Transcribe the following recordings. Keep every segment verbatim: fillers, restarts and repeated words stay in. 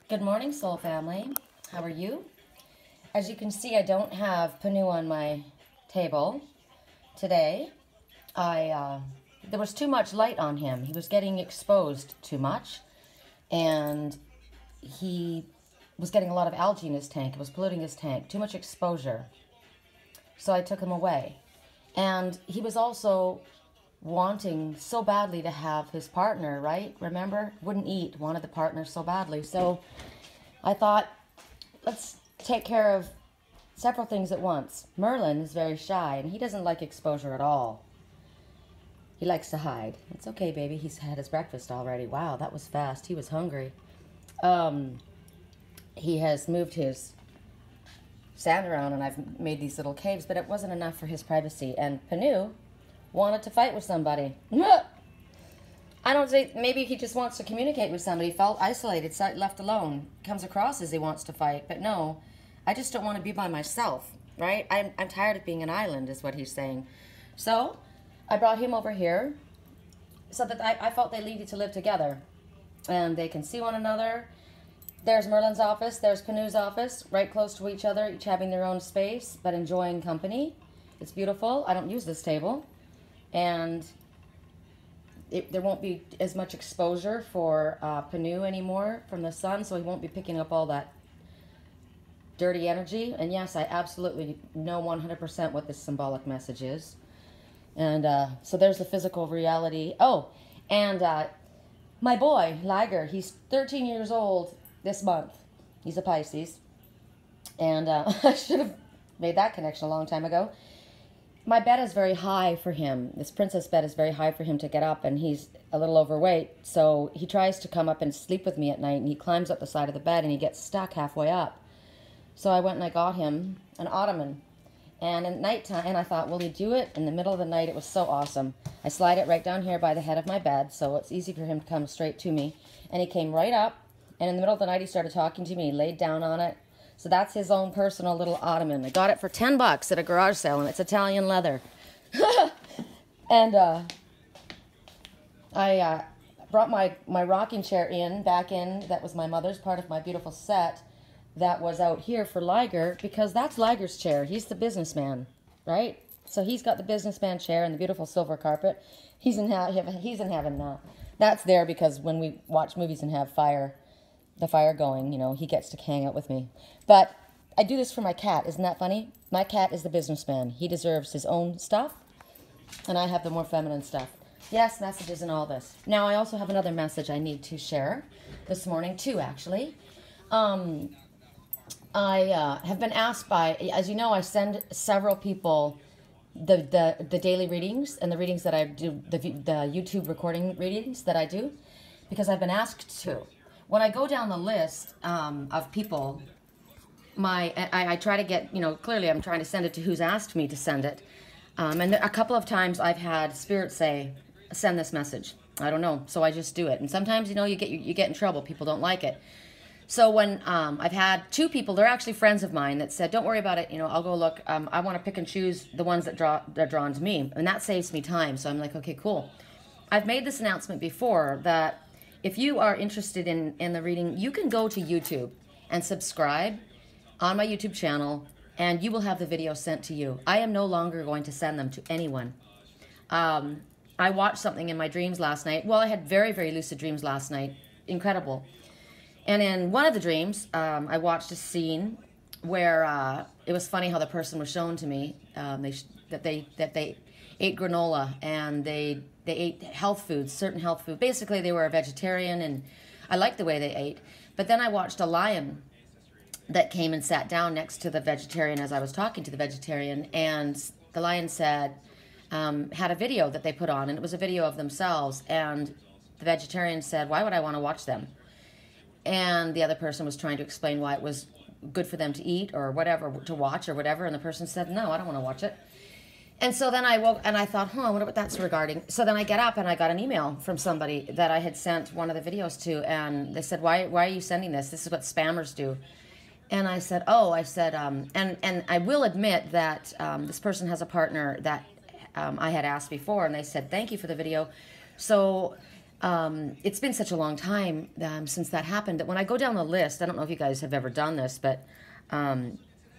Good morning, Soul Family. How are you? As you can see, I don't have Panu on my table today. I uh, there was too much light on him. He was getting exposed too much, and he was getting a lot of algae in his tank. It was polluting his tank. Too much exposure. So I took him away. And he was also wanting so badly to have his partner, right? Remember? Wouldn't eat, wanted the partner so badly. So I thought, let's take care of several things at once. Merlin is very shy, and he doesn't like exposure at all. He likes to hide. It's okay, baby. He's had his breakfast already. Wow, that was fast. He was hungry. Um, he has moved his sand around, and I've made these little caves, but it wasn't enough for his privacy. And Panu wanted to fight with somebody. I don't think, maybe he just wants to communicate with somebody, felt isolated, left alone, comes across as he wants to fight, but no, I just don't want to be by myself, right? I'm, I'm tired of being an island, is what he's saying. So I brought him over here so that I, I felt they needed to live together, and they can see one another. There's Merlin's office, there's Panu's office, right close to each other, each having their own space, but enjoying company. It's beautiful. I don't use this table. And it, there won't be as much exposure for uh, Panu anymore from the sun, so he won't be picking up all that dirty energy. And yes, I absolutely know one hundred percent what this symbolic message is. And uh, so there's the physical reality. Oh, and uh, my boy, Liger, he's thirteen years old this month. He's a Pisces. And uh, I should have made that connection a long time ago. My bed is very high for him. This princess bed is very high for him to get up, and he's a little overweight. So he tries to come up and sleep with me at night, and he climbs up the side of the bed, and he gets stuck halfway up. So I went and I got him an ottoman. And at nighttime, and I thought, will he do it? In the middle of the night, it was so awesome. I slide it right down here by the head of my bed, so it's easy for him to come straight to me. And he came right up, and in the middle of the night, he started talking to me. He laid down on it. So that's his own personal little ottoman. I got it for ten bucks at a garage sale, and it's Italian leather. and uh, I uh, brought my, my rocking chair in, back in. That was my mother's, part of my beautiful set that was out here for Liger, because that's Liger's chair. He's the businessman, right? So he's got the businessman chair and the beautiful silver carpet. He's in, he's in heaven now. That's there because when we watch movies and have fire, the fire going, you know, he gets to hang out with me. But I do this for my cat. Isn't that funny? My cat is the businessman. He deserves his own stuff, and I have the more feminine stuff. Yes, messages and all this. Now, I also have another message I need to share this morning, too, actually. Um, I uh, have been asked by, as you know, I send several people the, the, the daily readings and the readings that I do, the, the YouTube recording readings that I do, because I've been asked to. When I go down the list um, of people, my I, I try to get, you know, clearly I'm trying to send it to who's asked me to send it. Um, and there, a couple of times I've had Spirit say, send this message. I don't know, so I just do it. And sometimes, you know, you get you, you get in trouble. People don't like it. So when um, I've had two people, they're actually friends of mine, that said, don't worry about it, you know, I'll go look. Um, I want to pick and choose the ones that draw that are drawn to me. And that saves me time. So I'm like, okay, cool. I've made this announcement before that if you are interested in, in the reading, you can go to YouTube and subscribe on my YouTube channel, and you will have the video sent to you. I am no longer going to send them to anyone. Um, I watched something in my dreams last night. Well, I had very, very lucid dreams last night. Incredible. And in one of the dreams, um, I watched a scene where uh, it was funny how the person was shown to me um, they, that they that they ate granola, and they they ate health foods, certain health food. Basically, they were a vegetarian, and I liked the way they ate. But then I watched a lion that came and sat down next to the vegetarian as I was talking to the vegetarian, and the lion said, um, had a video that they put on, and it was a video of themselves, and the vegetarian said, why would I want to watch them? And the other person was trying to explain why it was good for them to eat or whatever, to watch or whatever, and the person said, no, I don't want to watch it. And so then I woke, and I thought, huh, I wonder what that's regarding. So then I get up, and I got an email from somebody that I had sent one of the videos to, and they said, why, why are you sending this? This is what spammers do. And I said, oh, I said, um, and, and I will admit that um, this person has a partner that um, I had asked before, and they said, thank you for the video. So um, it's been such a long time um, since that happened that when I go down the list, I don't know if you guys have ever done this, but um,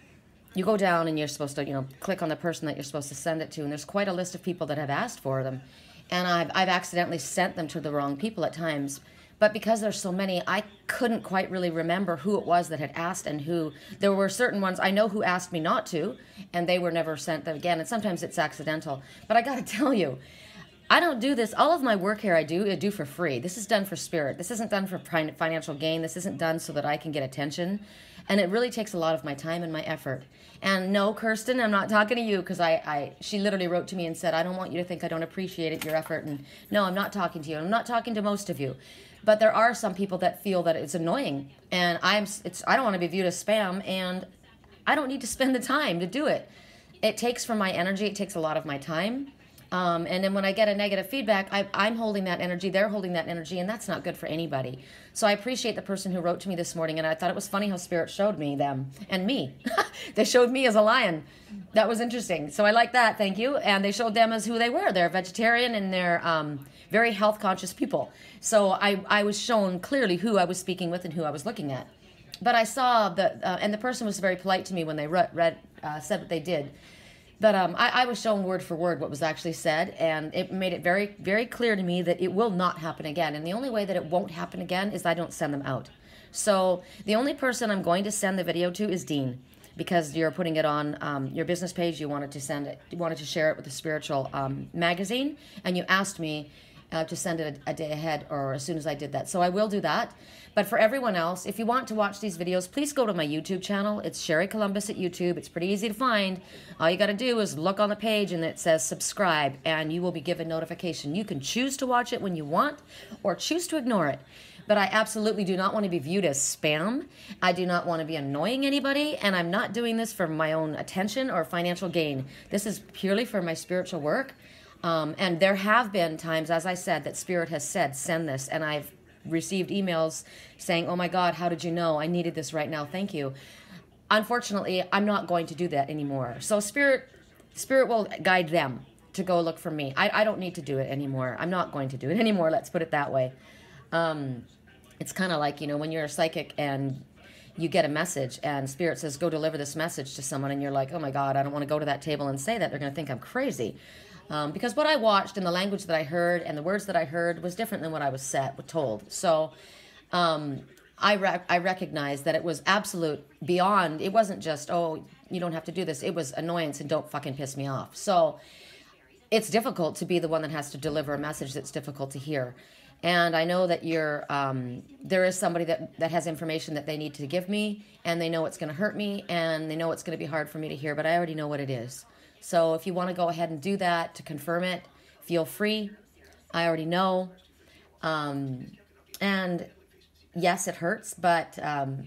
you go down and you're supposed to, you know, click on the person that you're supposed to send it to, and there's quite a list of people that have asked for them, and I've, I've accidentally sent them to the wrong people at times. But because there's so many, I couldn't quite really remember who it was that had asked and who. There were certain ones I know who asked me not to, and they were never sent them again. And sometimes it's accidental. But I got to tell you, I don't do this. All of my work here I do, I do for free. This is done for spirit. This isn't done for financial gain. This isn't done so that I can get attention. And it really takes a lot of my time and my effort. And no, Kirsten, I'm not talking to you because I, I, she literally wrote to me and said, I don't want you to think I don't appreciate it, your effort. And no, I'm not talking to you. I'm not talking to most of you. But there are some people that feel that it's annoying, and I'm it's I don't want to be viewed as spam, and I don't need to spend the time to do it. It takes from my energy. It takes a lot of my time. Um, and then when I get a negative feedback, I, I'm holding that energy. They're holding that energy, and that's not good for anybody. So I appreciate the person who wrote to me this morning, and I thought it was funny how Spirit showed me them and me. They showed me as a lion. That was interesting. So I like that. Thank you. And they showed them as who they were. They're vegetarian, and they're um, very health-conscious people. So I, I was shown clearly who I was speaking with and who I was looking at. But I saw that, uh, and the person was very polite to me when they read, read uh, said what they did. But um, I, I was shown word for word what was actually said, and it made it very, very clear to me that it will not happen again. And the only way that it won't happen again is I don't send them out. So the only person I'm going to send the video to is Dean, because you're putting it on um, your business page. You wanted to send it, you wanted to share it with the spiritual um, magazine, and you asked me uh, to send it a, a day ahead or as soon as I did that. So I will do that. But for everyone else, if you want to watch these videos, please go to my YouTube channel. It's Sherry Columbus at YouTube. It's pretty easy to find. All you got to do is look on the page and it says subscribe, and you will be given notification. You can choose to watch it when you want or choose to ignore it. But I absolutely do not want to be viewed as spam. I do not want to be annoying anybody, and I'm not doing this for my own attention or financial gain. This is purely for my spiritual work. Um, and there have been times, as I said, that Spirit has said, send this, and I've received emails saying, oh my God, how did you know? I needed this right now. Thank you. Unfortunately, I'm not going to do that anymore. So Spirit, Spirit will guide them to go look for me. I, I don't need to do it anymore. I'm not going to do it anymore. Let's put it that way. Um, it's kind of like, you know, when you're a psychic and you get a message and Spirit says, go deliver this message to someone, and you're like, oh my God, I don't want to go to that table and say that. They're going to think I'm crazy. Um, because what I watched and the language that I heard and the words that I heard was different than what I was set, told. So um, I, rec I recognized that it was absolute beyond. It wasn't just, oh, you don't have to do this. It was annoyance and don't fucking piss me off. So it's difficult to be the one that has to deliver a message that's difficult to hear. And I know that you're, um, there is somebody that, that has information that they need to give me, and they know it's going to hurt me, and they know it's going to be hard for me to hear, but I already know what it is. So if you want to go ahead and do that to confirm it, feel free. I already know. Um, and yes, it hurts, but um,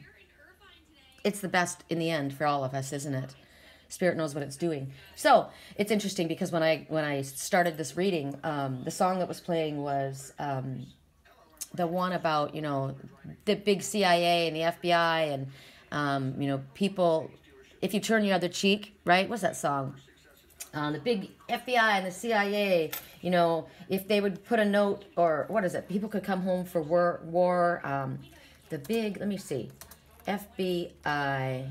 it's the best in the end for all of us, isn't it? Spirit knows what it's doing. So it's interesting because when I when I started this reading, um, the song that was playing was um, the one about, you know, the big C I A and the F B I and, um, you know, people, if you turn your other cheek, right? What's that song? Uh, the big F B I and the C I A, you know, if they would put a note, or what is it? People could come home for war. war um, the big, let me see, F B I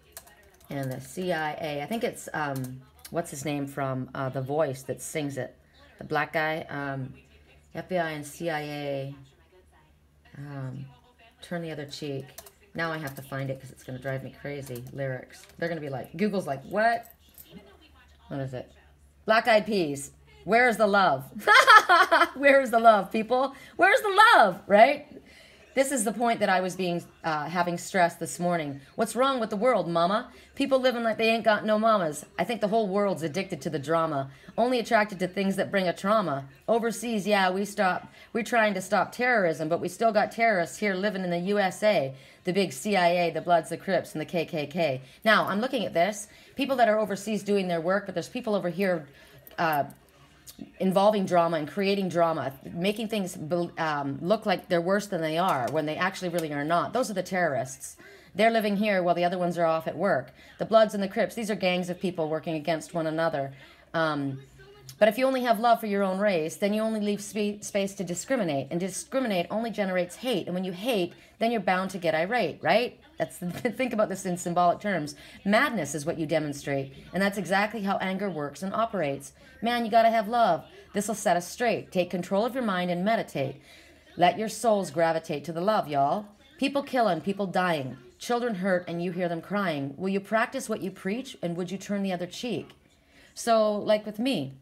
and the C I A. I think it's, um, what's his name from uh, The Voice that sings it? The black guy. Um, F B I and C I A. Um, turn the other cheek. Now I have to find it because it's going to drive me crazy. Lyrics. They're going to be like, Google's like, what? What is it? Black Eyed Peas. Where's the love? Where's the love, people? Where's the love, right? This is the point that I was being, uh, having stressed this morning. What's wrong with the world, mama? People living like they ain't got no mamas. I think the whole world's addicted to the drama. Only attracted to things that bring a trauma. Overseas, yeah, we stop. We're trying to stop terrorism, but we still got terrorists here living in the U S A. The big C I A, the Bloods, the Crips, and the K K K. Now, I'm looking at this. People that are overseas doing their work, but there's people over here uh, involving drama and creating drama, making things um, look like they're worse than they are when they actually really are not. Those are the terrorists. They're living here while the other ones are off at work. The Bloods and the Crips, these are gangs of people working against one another. Um, But if you only have love for your own race, then you only leave sp space to discriminate. And discriminate only generates hate. And when you hate, then you're bound to get irate, right? That's think about this in symbolic terms. Madness is what you demonstrate. And that's exactly how anger works and operates. Man, you got to have love. This will set us straight. Take control of your mind and meditate. Let your souls gravitate to the love, y'all. People killing, people dying. Children hurt and you hear them crying. Will you practice what you preach, and would you turn the other cheek? So, like with me,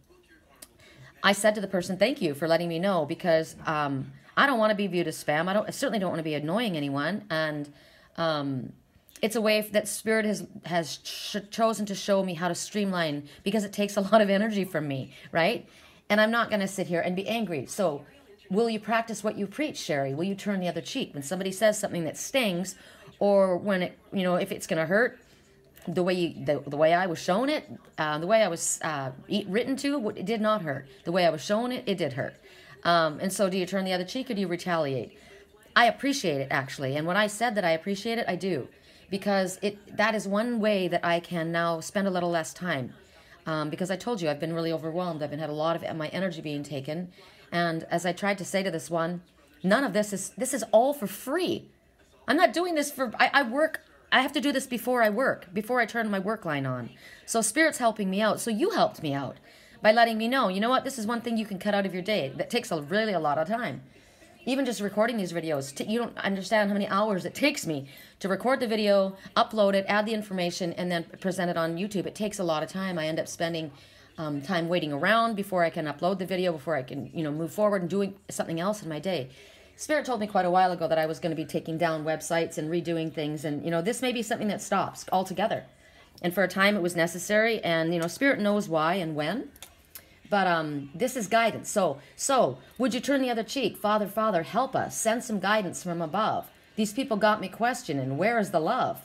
I said to the person, thank you for letting me know, because um, I don't want to be viewed as spam. I don't. I certainly don't want to be annoying anyone. And um, it's a way that Spirit has has ch chosen to show me how to streamline, because it takes a lot of energy from me, right? And I'm not going to sit here and be angry. So will you practice what you preach, Sherry? Will you turn the other cheek? When somebody says something that stings, or when it, you know, if it's going to hurt, the way you, the, the way I was shown it, uh, the way I was uh, eat, written to, it did not hurt. The way I was shown it, it did hurt. Um, and so do you turn the other cheek, or do you retaliate? I appreciate it, actually. And when I said that I appreciate it, I do. Because it that is one way that I can now spend a little less time. Um, because I told you, I've been really overwhelmed. I've been had a lot of my energy being taken. And as I tried to say to this one, none of this is, this is all for free. I'm not doing this for, I, I work, I have to do this before I work, before I turn my work line on. So Spirit's helping me out. So you helped me out by letting me know, you know what, this is one thing you can cut out of your day that takes a, really a lot of time. Even just recording these videos, you don't understand how many hours it takes me to record the video, upload it, add the information, and then present it on YouTube. It takes a lot of time. I end up spending um, time waiting around before I can upload the video, before I can, you know, move forward and doing something else in my day. Spirit told me quite a while ago that I was going to be taking down websites and redoing things, and, you know, this may be something that stops altogether. And for a time it was necessary, and, you know, Spirit knows why and when. But um, this is guidance. So, so would you turn the other cheek? Father, Father, help us. Send some guidance from above. These people got me questioning, where is the love?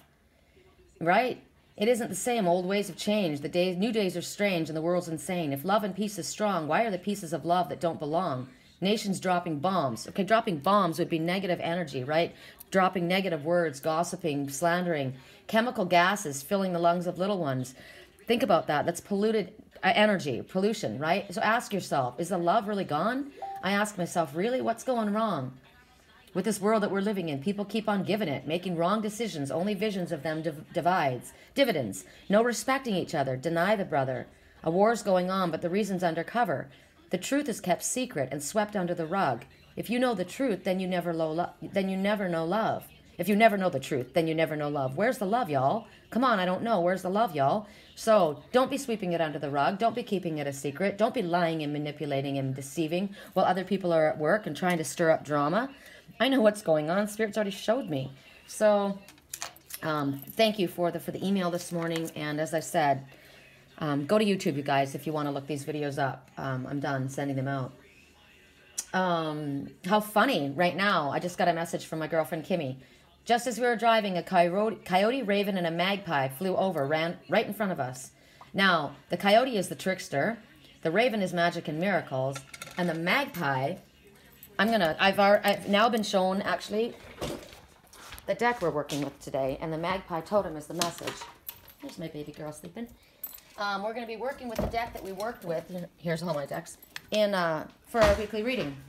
Right? It isn't the same. Old ways have changed. The days, new days are strange, and the world's insane. If love and peace is strong, why are the pieces of love that don't belong? Nations dropping bombs. Okay, dropping bombs would be negative energy, right? Dropping negative words, gossiping, slandering, chemical gases filling the lungs of little ones. Think about that. That's polluted energy, pollution, right? So ask yourself, is the love really gone? I ask myself, really, what's going wrong with this world that we're living in? People keep on giving it, making wrong decisions. Only visions of them div divides. Dividends. No respecting each other. Deny the brother. A war's going on, but the reason's undercover. The truth is kept secret and swept under the rug. If you know the truth, then you never know lo then you never know love. If you never know the truth, then you never know love. Where's the love, y'all? Come on, I don't know. Where's the love, y'all? So don't be sweeping it under the rug. Don't be keeping it a secret. Don't be lying and manipulating and deceiving while other people are at work and trying to stir up drama. I know what's going on. Spirit's already showed me. So um, thank you for the, for the email this morning. And as I said, um, go to YouTube, you guys, if you want to look these videos up. Um, I'm done sending them out. Um, how funny right now. I just got a message from my girlfriend, Kimmy. Just as we were driving, a coyote, coyote, raven, and a magpie flew over, ran right in front of us. Now, the coyote is the trickster, the raven is magic and miracles, and the magpie, I'm gonna, I've, I've now been shown, actually, the deck we're working with today, and the magpie totem is the message. There's my baby girl sleeping. Um, we're gonna be working with the deck that we worked with, here's all my decks, in, uh, for our weekly reading.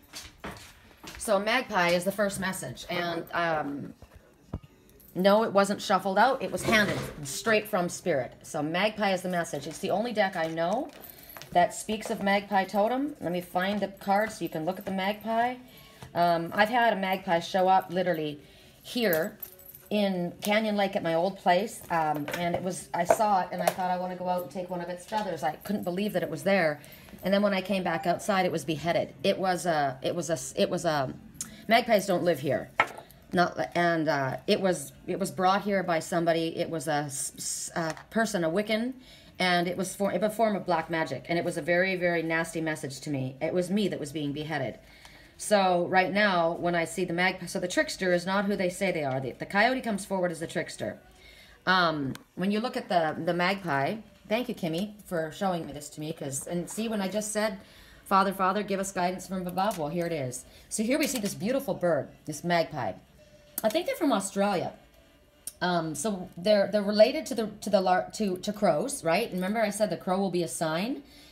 So magpie is the first message, and um, no, it wasn't shuffled out. It was handed straight from Spirit. So magpie is the message. It's the only deck I know that speaks of magpie totem. Let me find the card so you can look at the magpie. Um, I've had a magpie show up literally here in Canyon Lake at my old place, um, and it was, I saw it, and I thought I want to go out and take one of its feathers. I couldn't believe that it was there. And then when I came back outside, it was beheaded. It was a, it was a, it was a, magpies don't live here. Not, and uh, it was, it was brought here by somebody. It was a, a person, a Wiccan, and it was for, a form of black magic. And it was a very, very nasty message to me. It was me that was being beheaded. So right now, when I see the magpie, so the trickster is not who they say they are. The, the coyote comes forward as the trickster. Um, when you look at the, the magpie, thank you, Kimmy, for showing me this to me. Because, and see, when I just said, Father, Father, give us guidance from above, well, here it is. So here we see this beautiful bird, this magpie. I think they're from Australia. Um, so they're they're related to the to the lar to to crows, right? Remember, I said the crow will be a sign,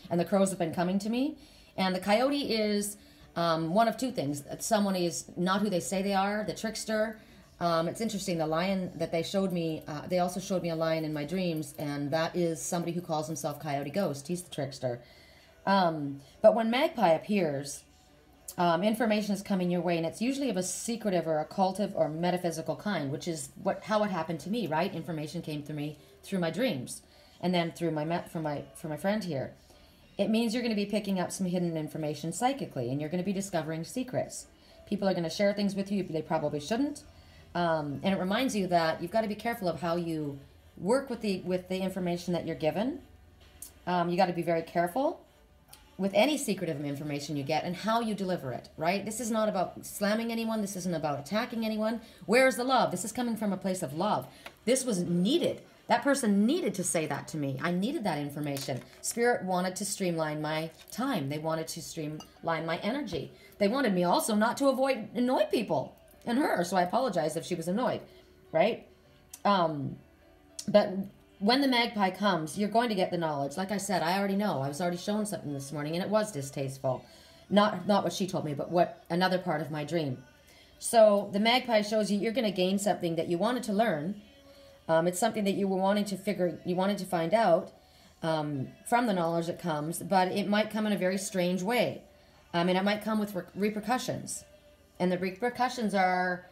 and the crows have been coming to me. And the coyote is um, one of two things. Someone is not who they say they are, the trickster. Um, it's interesting, the lion that they showed me, uh, they also showed me a lion in my dreams, and that is somebody who calls himself Coyote Ghost. He's the trickster. Um, but when Magpie appears, um, information is coming your way, and it's usually of a secretive or occultive or metaphysical kind, which is what how it happened to me, right? Information came through me through my dreams, and then through my from my from my friend here. It means you're going to be picking up some hidden information psychically, and you're going to be discovering secrets. People are going to share things with you they probably shouldn't. Um, and it reminds you that you've got to be careful of how you work with the with the information that you're given. Um, you got to be very careful with any secretive information you get and how you deliver it, right? This is not about slamming anyone. This isn't about attacking anyone. Where's the love? This is coming from a place of love. This was needed. That person needed to say that to me. I needed that information. Spirit wanted to streamline my time. They wanted to streamline my energy. They wanted me also not to avoid annoy people. And her, so I apologize if she was annoyed, right? Um, but when the magpie comes, you're going to get the knowledge. Like I said, I already know. I was already shown something this morning, and it was distasteful. Not not what she told me, but what another part of my dream. So the magpie shows you you're going to gain something that you wanted to learn. Um, it's something that you were wanting to figure, you wanted to find out um, from the knowledge that comes, but it might come in a very strange way. Um, and it might come with re repercussions. And the repercussions are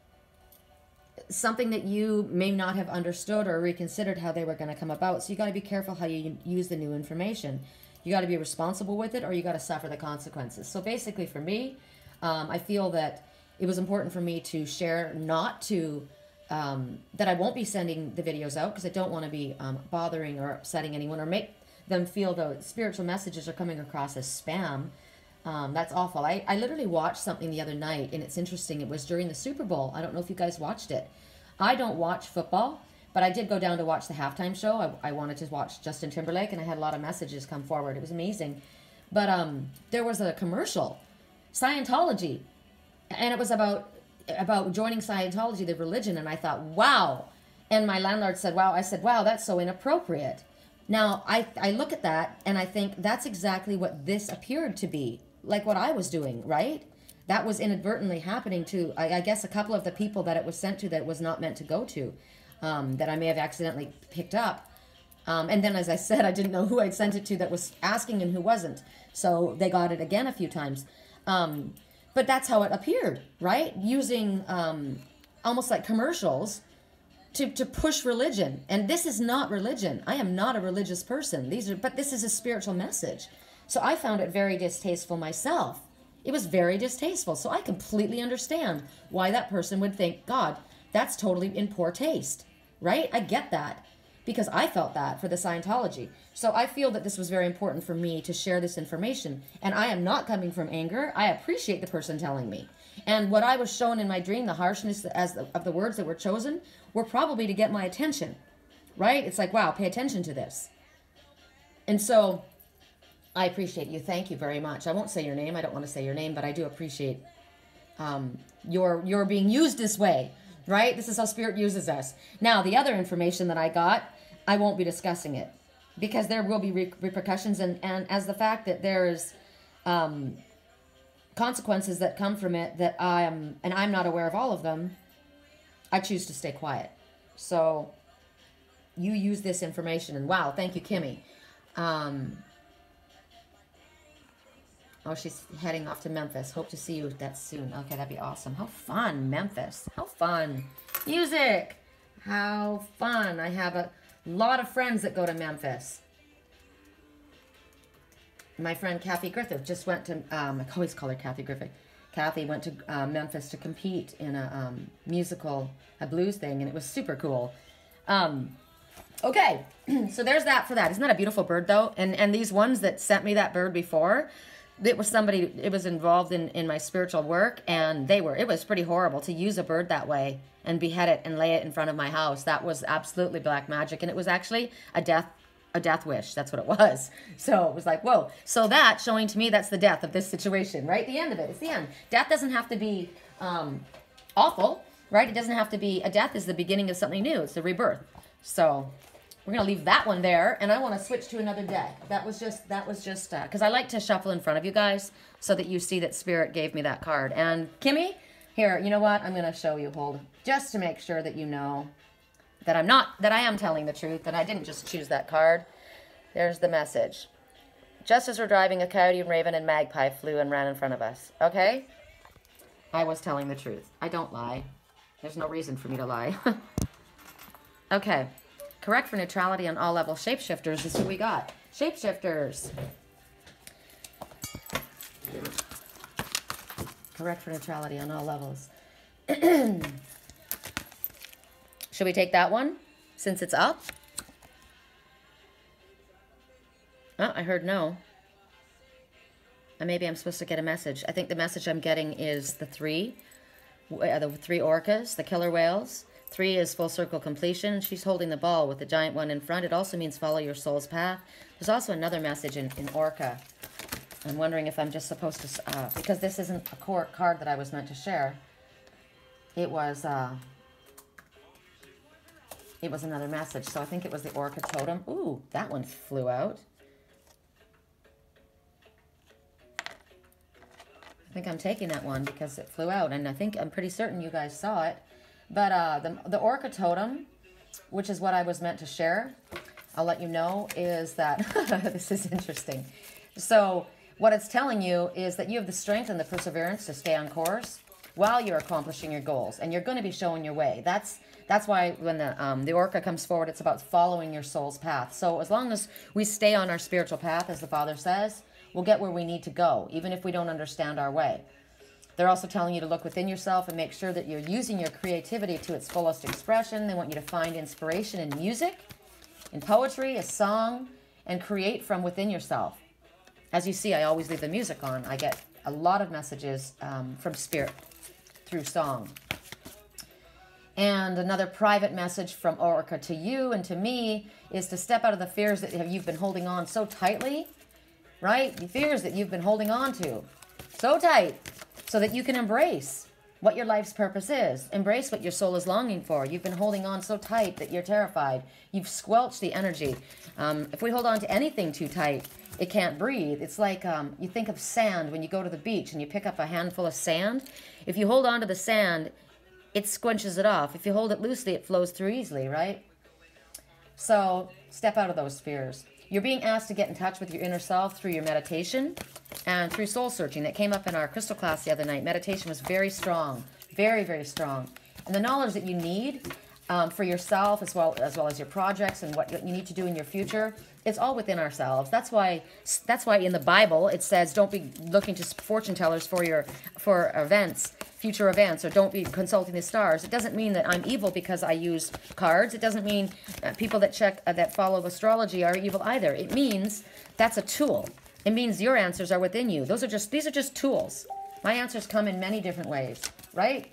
something that you may not have understood or reconsidered how they were going to come about. So you got to be careful how you use the new information. You got to be responsible with it, or you got to suffer the consequences. So basically for me, um, I feel that it was important for me to share, not to, um, that I won't be sending the videos out because I don't want to be um, bothering or upsetting anyone or make them feel the spiritual messages are coming across as spam. Um, that's awful. I, I literally watched something the other night, and it's interesting. It was during the Super Bowl. I don't know if you guys watched it. I don't watch football, but I did go down to watch the halftime show. I, I wanted to watch Justin Timberlake, and I had a lot of messages come forward. It was amazing. But um, there was a commercial, Scientology, and it was about about joining Scientology, the religion, and I thought, wow. And my landlord said, wow. I said, wow, that's so inappropriate. Now, I, I look at that, and I think that's exactly what this appeared to be. Like what I was doing, right? That was inadvertently happening to, I, I guess, a couple of the people that it was sent to that it was not meant to go to, um, that I may have accidentally picked up. Um, and then, as I said, I didn't know who I'd sent it to that was asking and who wasn't. So they got it again a few times. Um, but that's how it appeared, right? Using um, almost like commercials to, to push religion. And this is not religion. I am not a religious person. These are, but this is a spiritual message. So I found it very distasteful myself. It was very distasteful. So I completely understand why that person would think, God, that's totally in poor taste, right? I get that because I felt that for the Scientology. So I feel that this was very important for me to share this information. And I am not coming from anger. I appreciate the person telling me. And what I was shown in my dream, the harshness as the, of the words that were chosen, were probably to get my attention, right? It's like, wow, pay attention to this. And so I appreciate you. Thank you very much. I won't say your name. I don't want to say your name, but I do appreciate um, your, your being used this way, right? This is how Spirit uses us. Now, the other information that I got, I won't be discussing it because there will be re repercussions. And, and as the fact that there's um, consequences that come from it that I am, and I'm not aware of all of them, I choose to stay quiet. So you use this information, and wow, thank you, Kimmy. Um, oh, she's heading off to Memphis. Hope to see you that soon. Okay, that'd be awesome. How fun, Memphis. How fun. Music. How fun. I have a lot of friends that go to Memphis. My friend Kathy Griffith just went to, um, I always call her Kathy Griffith. Kathy went to uh, Memphis to compete in a um, musical, a blues thing, and it was super cool. Um, okay, so there's that for that. Isn't that a beautiful bird, though? And and these ones that sent me that bird before, it was somebody, it was involved in, in my spiritual work, and they were, it was pretty horrible to use a bird that way and behead it and lay it in front of my house. That was absolutely black magic, and it was actually a death a death wish. That's what it was. So it was like, whoa. So that showing to me that's the death of this situation, right? The end of it. It's the end. Death doesn't have to be um, awful, right? It doesn't have to be, a death is the beginning of something new. It's the rebirth. So we're going to leave that one there, and I want to switch to another deck. That was just, that was just, because uh, I like to shuffle in front of you guys so that you see that Spirit gave me that card. And Kimmy, here, you know what? I'm going to show you, hold, just to make sure that you know that I'm not, that I am telling the truth, that I didn't just choose that card. There's the message. Just as we're driving, a coyote and raven and magpie flew and ran in front of us. Okay? I was telling the truth. I don't lie. There's no reason for me to lie. Okay. Correct for neutrality on all levels. Shapeshifters is who we got. Shapeshifters. Correct for neutrality on all levels. Should we take that one since it's up? Oh, I heard no. And maybe I'm supposed to get a message. I think the message I'm getting is the three. Uh, the three orcas, the killer whales. Three is full circle completion. She's holding the ball with the giant one in front. It also means follow your soul's path. There's also another message in, in orca. I'm wondering if I'm just supposed to, uh, because this isn't a court card that I was meant to share. It was, uh, it was another message. So I think it was the orca totem. Ooh, that one flew out. I think I'm taking that one because it flew out, and I think I'm pretty certain you guys saw it. But uh, the, the orca totem, which is what I was meant to share, I'll let you know, is that, this is interesting. So what it's telling you is that you have the strength and the perseverance to stay on course while you're accomplishing your goals, and you're going to be showing your way. That's that's why when the, um, the orca comes forward, it's about following your soul's path. So as long as we stay on our spiritual path, as the Father says, we'll get where we need to go, even if we don't understand our way. They're also telling you to look within yourself and make sure that you're using your creativity to its fullest expression. They want you to find inspiration in music, in poetry, a song, and create from within yourself. As you see, I always leave the music on. I get a lot of messages um, from Spirit through song. And another private message from Orca to you and to me is to step out of the fears that you've been holding on so tightly, right? The fears that you've been holding on to so tight, so that you can embrace what your life's purpose is. Embrace what your soul is longing for. You've been holding on so tight that you're terrified. You've squelched the energy. Um, if we hold on to anything too tight, it can't breathe. It's like um, you think of sand when you go to the beach and you pick up a handful of sand. If you hold on to the sand, it squinches it off. If you hold it loosely, it flows through easily, right? So step out of those fears. You're being asked to get in touch with your inner self through your meditation and through soul searching. That came up in our crystal class the other night. Meditation was very strong, very, very strong. And the knowledge that you need um, for yourself as well, as well as your projects and what you need to do in your future, it's all within ourselves. That's why that's why in the Bible it says don't be looking to fortune tellers for your for events, future events, or don't be consulting the stars. It doesn't mean that I'm evil because I use cards. It doesn't mean uh, people that check uh, that follow astrology are evil either. It means that's a tool. It means your answers are within you. Those are just these are just tools. My answers come in many different ways, right?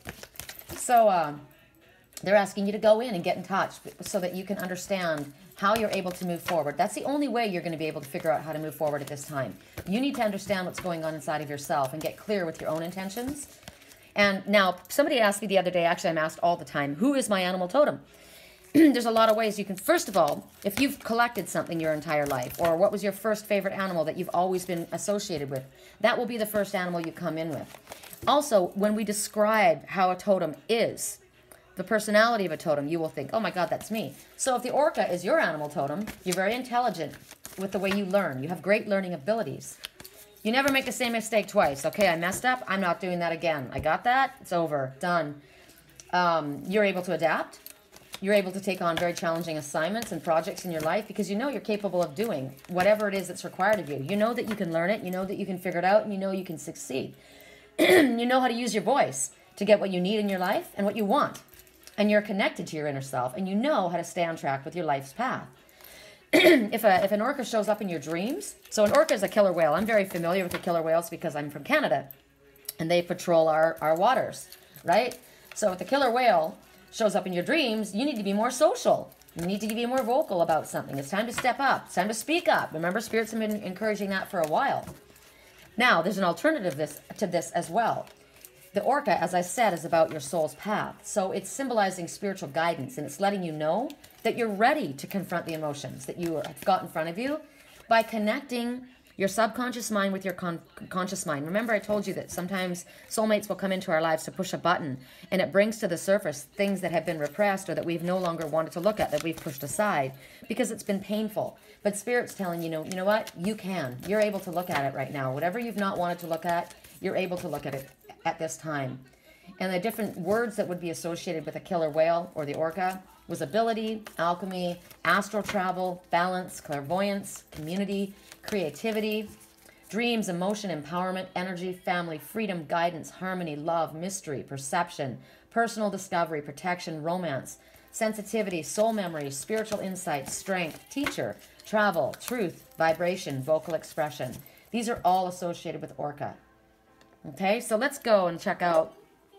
So um, they're asking you to go in and get in touch so that you can understand how you're able to move forward. That's the only way you're going to be able to figure out how to move forward at this time. You need to understand what's going on inside of yourself and get clear with your own intentions. And now, somebody asked me the other day, actually I'm asked all the time, who is my animal totem? There's a lot of ways you can, first of all, if you've collected something your entire life, or what was your first favorite animal that you've always been associated with, that will be the first animal you come in with. Also, when we describe how a totem is, the personality of a totem, you will think, oh my God, that's me. So if the orca is your animal totem, you're very intelligent with the way you learn. You have great learning abilities. You never make the same mistake twice. Okay, I messed up. I'm not doing that again. I got that. It's over. Done. Um, you're able to adapt. You're able to take on very challenging assignments and projects in your life because you know you're capable of doing whatever it is that's required of you. You know that you can learn it. You know that you can figure it out, and you know you can succeed. You know how to use your voice to get what you need in your life and what you want. And you're connected to your inner self, and you know how to stay on track with your life's path. if, a, if an orca shows up in your dreams, so an orca is a killer whale. I'm very familiar with the killer whales because I'm from Canada, and they patrol our, our waters, right? So if the killer whale shows up in your dreams, you need to be more social. You need to be more vocal about something. It's time to step up. It's time to speak up. Remember, spirits have been encouraging that for a while. Now, there's an alternative this, to this as well. The orca, as I said, is about your soul's path. So it's symbolizing spiritual guidance, and it's letting you know that you're ready to confront the emotions that you have got in front of you by connecting your subconscious mind with your con conscious mind. Remember, I told you that sometimes soulmates will come into our lives to push a button, and it brings to the surface things that have been repressed or that we've no longer wanted to look at, that we've pushed aside because it's been painful. But Spirit's telling you, know, you know what? You can. You're able to look at it right now. Whatever you've not wanted to look at, you're able to look at it at this time. And the different words that would be associated with a killer whale or the orca was ability, alchemy, astral travel, balance, clairvoyance, community, creativity, dreams, emotion, empowerment, energy, family, freedom, guidance, harmony, love, mystery, perception, personal discovery, protection, romance, sensitivity, soul memory, spiritual insight, strength, teacher, travel, truth, vibration, vocal expression. These are all associated with orca. Okay, so let's go and check out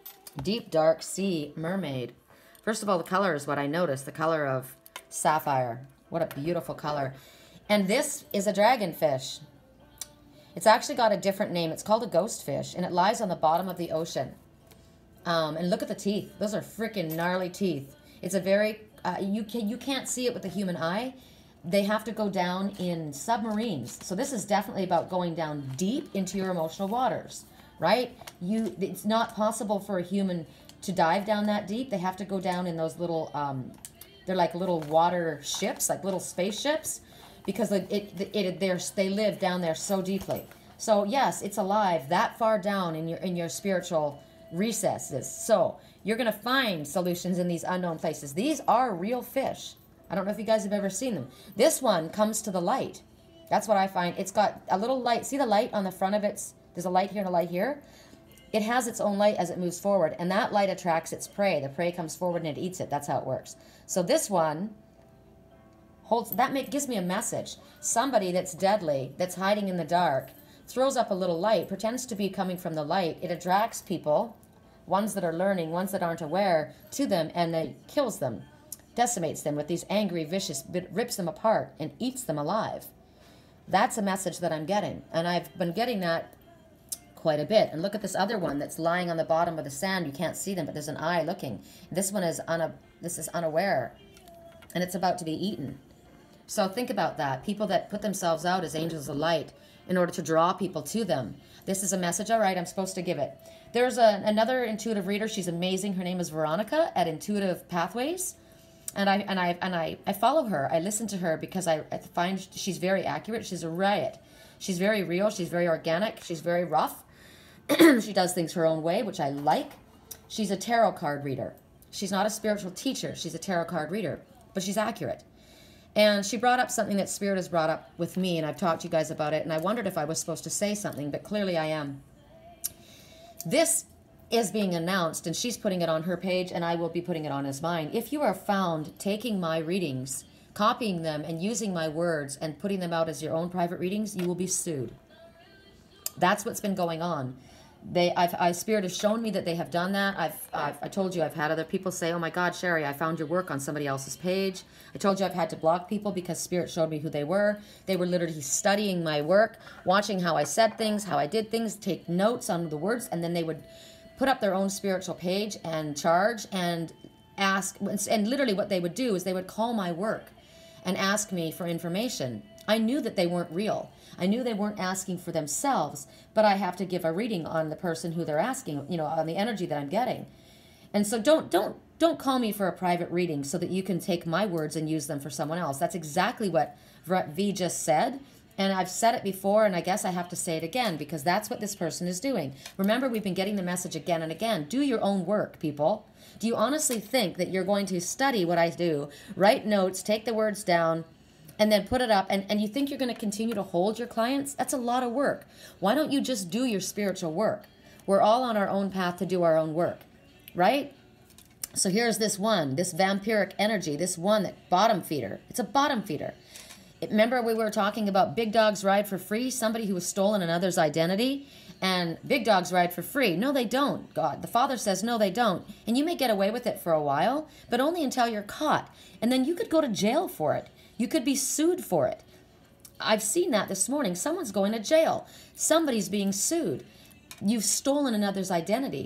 Deep Dark Sea Mermaid. First of all, the color is what I noticed, the color of sapphire. What a beautiful color. And this is a dragonfish. It's actually got a different name. It's called a ghost fish, and it lies on the bottom of the ocean. Um, and look at the teeth. Those are freaking gnarly teeth. It's a very, uh, you, can, you can't see it with the human eye. They have to go down in submarines. So this is definitely about going down deep into your emotional waters, right? You, it's not possible for a human to dive down that deep. They have to go down in those little, um, they're like little water ships, like little spaceships, because it, it, it, they're, they live down there so deeply. So yes, it's alive that far down in your, in your spiritual recesses. So you're going to find solutions in these unknown places. These are real fish. I don't know if you guys have ever seen them. This one comes to the light. That's what I find. It's got a little light. See the light on the front of it? There's a light here and a light here. It has its own light as it moves forward, and that light attracts its prey. The prey comes forward and it eats it. That's how it works. So this one holds, that make, gives me a message. Somebody that's deadly, that's hiding in the dark, throws up a little light, pretends to be coming from the light. It attracts people, ones that are learning, ones that aren't aware, to them, and it kills them, decimates them with these angry, vicious, rips them apart and eats them alive. That's a message that I'm getting, and I've been getting that quite a bit. And look at this other one that's lying on the bottom of the sand. You can't see them, but there's an eye looking. This one is una this is unaware, and it's about to be eaten. So think about that. People that put themselves out as angels of light in order to draw people to them. This is a message. All right, I'm supposed to give it. There's a, another intuitive reader. She's amazing. Her name is Veronica at Intuitive Pathways. And I and I and I, I follow her. I listen to her because I, I find she's very accurate. She's a riot. She's very real. She's very organic. She's very rough. She does things her own way, which I like. She's a tarot card reader. She's not a spiritual teacher. She's a tarot card reader, but she's accurate. And she brought up something that Spirit has brought up with me, and I've talked to you guys about it, and I wondered if I was supposed to say something, but clearly I am. This is being announced, and she's putting it on her page, and I will be putting it on as mine. If you are found taking my readings, copying them, and using my words, and putting them out as your own private readings, you will be sued. That's what's been going on. They, I've, I, Spirit has shown me that they have done that. I've, I've, I told you I've had other people say, oh my God, Sherry, I found your work on somebody else's page. I told you I've had to block people because Spirit showed me who they were. They were literally studying my work, watching how I said things, how I did things, take notes on the words, and then they would put up their own spiritual page and charge and ask, and literally what they would do is they would call my work and ask me for information. I knew that they weren't real. I knew they weren't asking for themselves, but I have to give a reading on the person who they're asking, you know, on the energy that I'm getting. And so don't don't don't call me for a private reading so that you can take my words and use them for someone else. That's exactly what V just said. And I've said it before, and I guess I have to say it again because that's what this person is doing. Remember, we've been getting the message again and again. Do your own work, people. Do you honestly think that you're going to study what I do, write notes, take the words down, and then put it up, and, and you think you're going to continue to hold your clients? That's a lot of work. Why don't you just do your spiritual work? We're all on our own path to do our own work, right? So here's this one, this vampiric energy, this one that bottom feeder. It's a bottom feeder. It, remember we were talking about big dogs ride for free? Somebody who has stolen another's identity, and big dogs ride for free. No, they don't, God. The Father says, no, they don't. And you may get away with it for a while, but only until you're caught. And then you could go to jail for it. You could be sued for it. I've seen that this morning. Someone's going to jail. Somebody's being sued. You've stolen another's identity.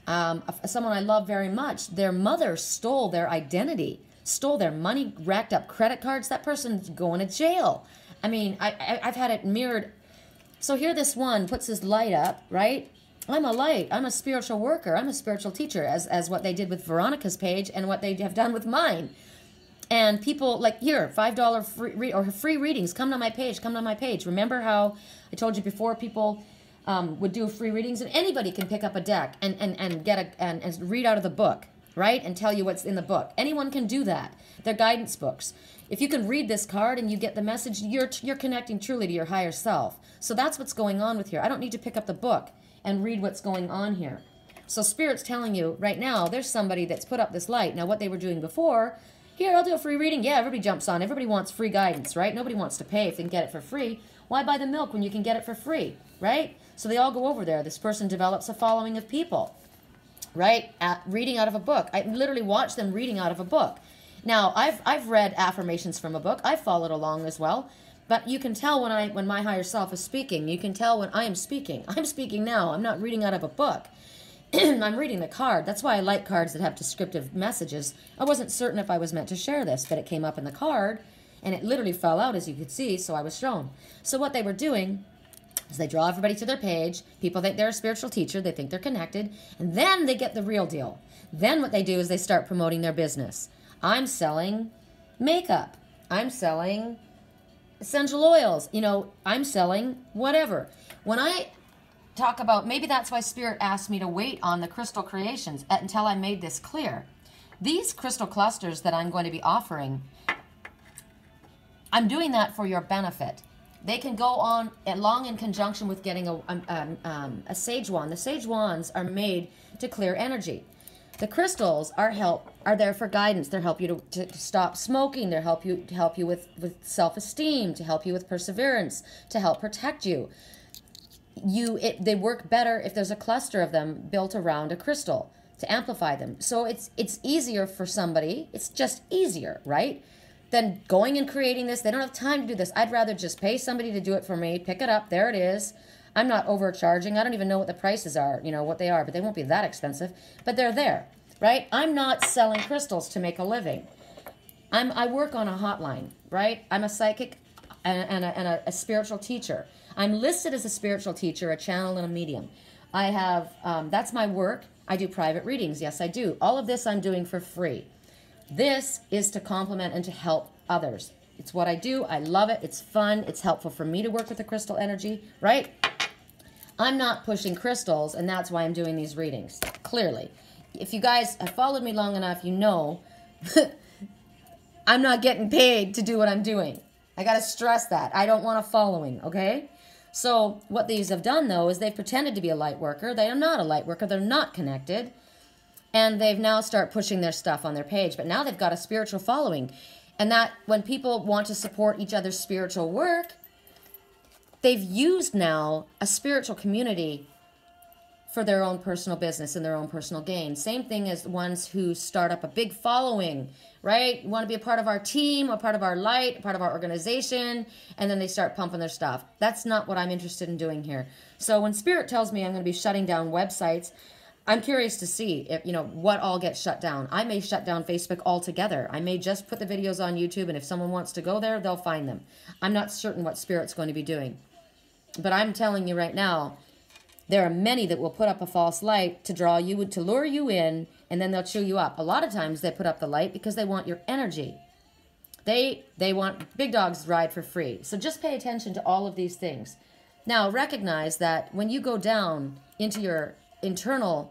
Um, someone I love very much, their mother stole their identity, stole their money, racked up credit cards. That person's going to jail. I mean, I, I, I've had it mirrored. So here this one puts his light up, right? I'm a light. I'm a spiritual worker. I'm a spiritual teacher, as, as what they did with Veronica's page and what they have done with mine. And people like, here, five dollars free re or free readings. Come to my page. Come to my page. Remember how I told you before people um, would do free readings? And anybody can pick up a deck and, and, and, get a, and, and read out of the book, right? And tell you what's in the book. Anyone can do that. They're guidance books. If you can read this card and you get the message, you're, you're connecting truly to your higher self. So that's what's going on with here. I don't need to pick up the book and read what's going on here. So Spirit's telling you right now, there's somebody that's put up this light. Now what they were doing before, here, I'll do a free reading. Yeah, everybody jumps on. Everybody wants free guidance, right? Nobody wants to pay if they can get it for free. Why buy the milk when you can get it for free, right? So they all go over there. This person develops a following of people, right? At, reading out of a book. I literally watch them reading out of a book. Now, I've, I've read affirmations from a book. I've followed along as well. But you can tell when I when my higher self is speaking. You can tell when I am speaking. I'm speaking now. I'm not reading out of a book. I'm reading the card. That's why I like cards that have descriptive messages. I wasn't certain if I was meant to share this, but it came up in the card, and it literally fell out, as you could see, so I was shown. So what they were doing is they draw everybody to their page. People think they're a spiritual teacher. They think they're connected. And then they get the real deal. Then what they do is they start promoting their business. I'm selling makeup. I'm selling essential oils. You know, I'm selling whatever. When I talk about, maybe that's why Spirit asked me to wait on the crystal creations until I made this clear. These crystal clusters that I'm going to be offering, I'm doing that for your benefit. They can go on along in conjunction with getting a, um, um, a sage wand. The sage wands are made to clear energy. The crystals are help are there for guidance. They help you to, to stop smoking. They help you to help you with, with self-esteem, to help you with perseverance, to help protect you. You it, they work better if there's a cluster of them built around a crystal to amplify them. So it's it's easier for somebody. It's just easier, right? Than going and creating this. They don't have time to do this. I'd rather just pay somebody to do it for me. Pick it up. There it is. I'm not overcharging. I don't even know what the prices are, you know, what they are, but they won't be that expensive. But they're there, right? I'm not selling crystals to make a living. I'm, I work on a hotline, right? I'm a psychic and, and, a, and a, a spiritual teacher. I'm listed as a spiritual teacher, a channel, and a medium. I have, um, that's my work. I do private readings. Yes, I do. All of this I'm doing for free. This is to complement and to help others. It's what I do. I love it. It's fun. It's helpful for me to work with the crystal energy, right? I'm not pushing crystals, and that's why I'm doing these readings, clearly. If you guys have followed me long enough, you know I'm not getting paid to do what I'm doing. I got to stress that. I don't want a following, okay? So what these have done, though, is they've pretended to be a light worker. They are not a light worker. They're not connected. And they've now start pushing their stuff on their page. But now they've got a spiritual following. And that when people want to support each other's spiritual work, they've used now a spiritual community for their own personal business and their own personal gain. Same thing as the ones who start up a big following, right? You want to be a part of our team, a part of our light, a part of our organization, and then they start pumping their stuff. That's not what I'm interested in doing here. So when Spirit tells me I'm going to be shutting down websites, I'm curious to see if, you know, what all gets shut down. I may shut down Facebook altogether. I may just put the videos on YouTube, and if someone wants to go there, they'll find them. I'm not certain what Spirit's going to be doing. But I'm telling you right now, there are many that will put up a false light to draw you, to lure you in, and then they'll chew you up. A lot of times they put up the light because they want your energy. They, they want big dogs ride for free. So just pay attention to all of these things. Now, recognize that when you go down into your internal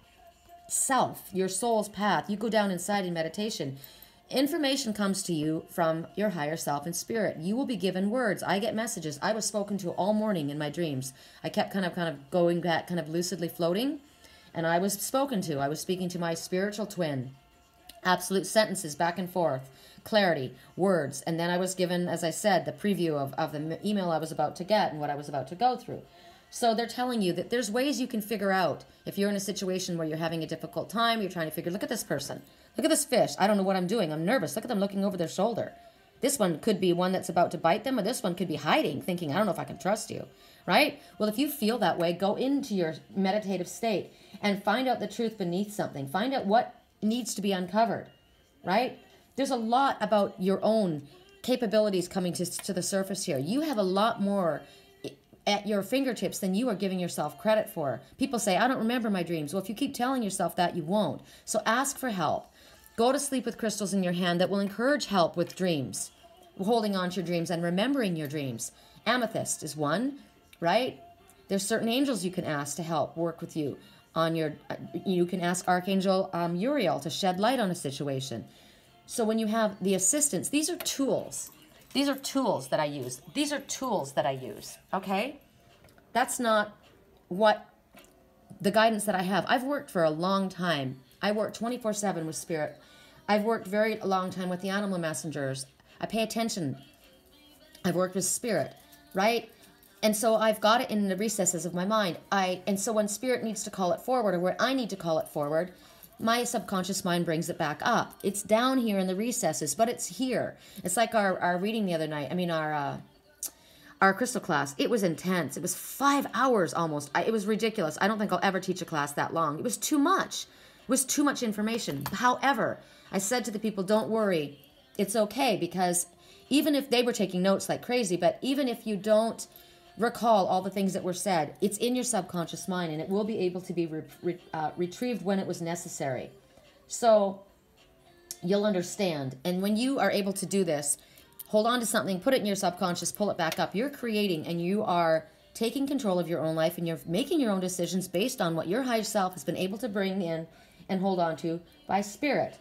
self, your soul's path, you go down inside in meditation, information comes to you from your higher self and spirit. You will be given words. I get messages. I was spoken to all morning in my dreams. I kept kind of kind of going back, kind of lucidly floating, and I was spoken to. I was speaking to my spiritual twin. Absolute sentences back and forth, clarity, words, and then I was given, as I said, the preview of, of the email I was about to get and what I was about to go through. So they're telling you that there's ways you can figure out if you're in a situation where you're having a difficult time, you're trying to figure, look at this person. Look at this fish. I don't know what I'm doing. I'm nervous. Look at them looking over their shoulder. This one could be one that's about to bite them, or this one could be hiding, thinking, I don't know if I can trust you, right? Well, if you feel that way, go into your meditative state and find out the truth beneath something. Find out what needs to be uncovered, right? There's a lot about your own capabilities coming to, to the surface here. You have a lot more at your fingertips than you are giving yourself credit for. People say, I don't remember my dreams. Well, if you keep telling yourself that, you won't. So ask for help. Go to sleep with crystals in your hand that will encourage help with dreams, holding on to your dreams and remembering your dreams. Amethyst is one, right? There's certain angels you can ask to help work with you on your, you can ask Archangel um, Uriel to shed light on a situation. So when you have the assistance, these are tools. These are tools that I use. These are tools that I use, okay? That's not what the guidance that I have. I've worked for a long time. I work twenty-four seven with spirit. I've worked very a long time with the animal messengers. I pay attention. I've worked with spirit, right? And so I've got it in the recesses of my mind. I And so when spirit needs to call it forward, or where I need to call it forward, my subconscious mind brings it back up. It's down here in the recesses, but it's here. It's like our, our reading the other night. I mean, our uh, our crystal class. It was intense. It was five hours almost. I, it was ridiculous. I don't think I'll ever teach a class that long. It was too much. It was too much information. However, I said to the people, don't worry. It's okay, because even if they were taking notes like crazy, but even if you don't recall all the things that were said, it's in your subconscious mind, and it will be able to be re re uh, retrieved when it was necessary. So you'll understand. And when you are able to do this, hold on to something, put it in your subconscious, pull it back up. You're creating, and you are taking control of your own life, and you're making your own decisions based on what your higher self has been able to bring in and hold on to by spirit.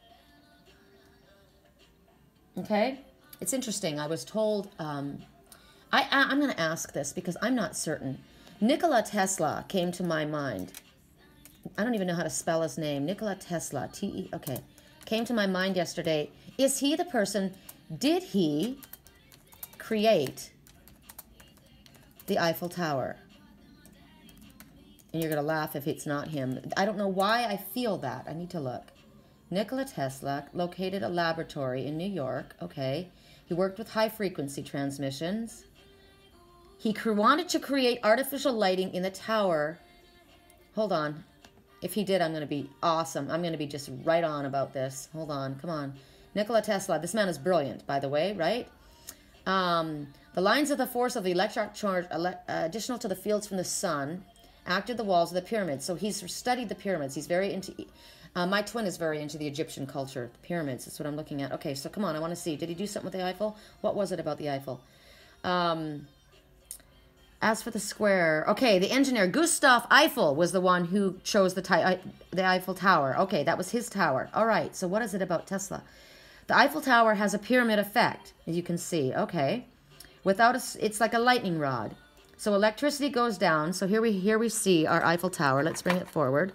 Okay? It's interesting. I was told... Um, I, I, I'm going to ask this because I'm not certain. Nikola Tesla came to my mind. I don't even know how to spell his name. Nikola Tesla. T E Okay. Came to my mind yesterday. Is he the person... Did he create the Eiffel Tower? And you're going to laugh if it's not him. I don't know why I feel that. I need to look. Nikola Tesla located a laboratory in New York. Okay. He worked with high-frequency transmissions. He wanted to create artificial lighting in the tower. Hold on. If he did, I'm going to be awesome. I'm going to be just right on about this. Hold on. Come on. Nikola Tesla. This man is brilliant, by the way, right? Um, the lines of the force of the electric charge, ele uh, additional to the fields from the sun, acted the walls of the pyramids. So he's studied the pyramids. He's very into... Uh, my twin is very into the Egyptian culture. The pyramids. That's what I'm looking at. Okay, so come on. I want to see. Did he do something with the Eiffel? What was it about the Eiffel? Um... As for the square, okay, the engineer, Gustav Eiffel, was the one who chose the, the Eiffel Tower. Okay, that was his tower. All right, so what is it about Tesla? The Eiffel Tower has a pyramid effect, as you can see. Okay, without a, it's like a lightning rod. So electricity goes down. So here we here we see our Eiffel Tower. Let's bring it forward.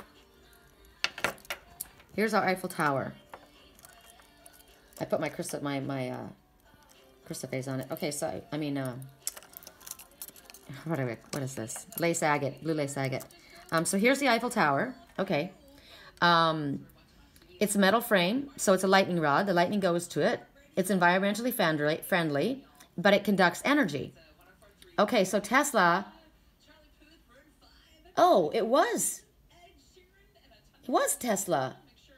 Here's our Eiffel Tower. I put my crystal my my uh, crystal phase on it. Okay, so I mean. Uh, What, are we, what is this? Lace agate, blue lace agate. Um, so here's the Eiffel Tower. Okay. Um, it's a metal frame, so it's a lightning rod. The lightning goes to it. It's environmentally friendly, but it conducts energy. Okay, so Tesla... Oh, it was. It was Tesla.